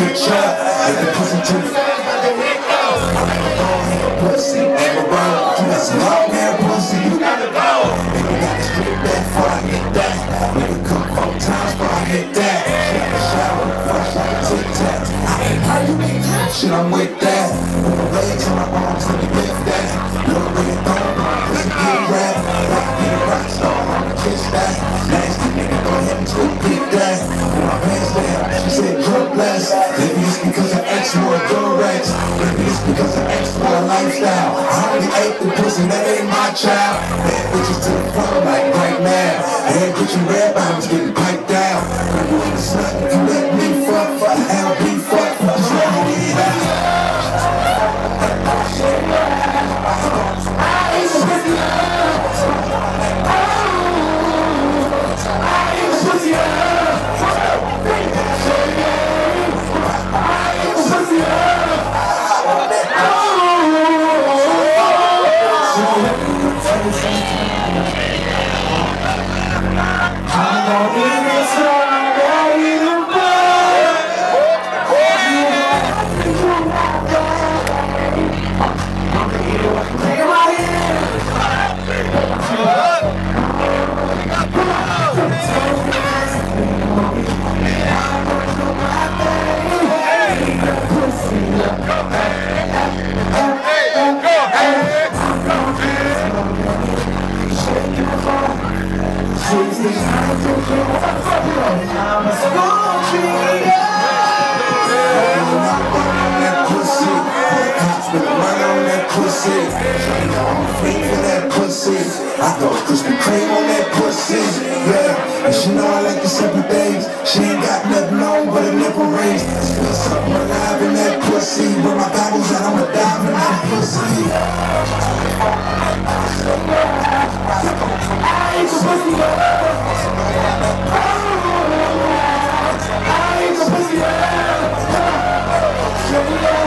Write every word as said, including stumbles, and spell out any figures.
switch up. If the pussy too fast, let the hit go. I'm a long hair pussy, I'm a roll. You got some long hair pussy, you gotta go. Nigga got to strip that before I hit that. Nigga cook four times before I hit that. She got a shower, fresh like a Tic Tac. I ain't how you make that shit, I'm with that. Put my legs on my arms, let me lift that. Little red thong, pussy get rap. Rock me a rock star, I'ma kiss that. Nasty nigga, go ahead and twist kick that. Put my pants down, she said drunk less. Maybe it's because of X more Durex. Maybe it's because of X more lifestyle. I only ate the pussy, that ain't my child. Bad bitches to the front like right now. Head bitch and red bottoms getting piped down. Girl, you ain't a slut if you let me fuck. Fuck, L B fuck, just let me get out. I ain't the pussy up. I ain't the pussy up. I ain't the pussy up. I'm gonna be this one, ready to burn. Take it right here. I'm a school cheater. Put the money on that pussy. You know I'm free for that pussy. I throw Krispy Kreme on that pussy. Yeah, and she know I like the simple things. She ain't got nothing on but a nipple rings. There's something alive in that pussy. Where my goggles at, I'ma dive in that pussy. I ain't the pussy. I ain't the pussy.